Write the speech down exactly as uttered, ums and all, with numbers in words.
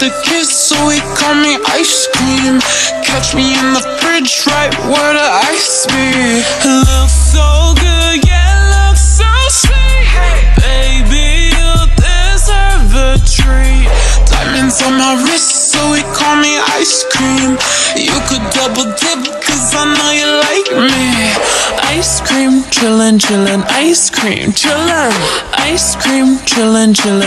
the kiss, so he call me ice cream. Catch me in the fridge, right where the ice be. Looks so good, yeah, looks so sweet. Baby, you deserve a treat. Diamonds on my wrist, so he call me ice cream. You could double dip, cause I know you like me. Ice cream, chillin', chillin', ice cream, chillin'. Ice cream, chillin', chillin'.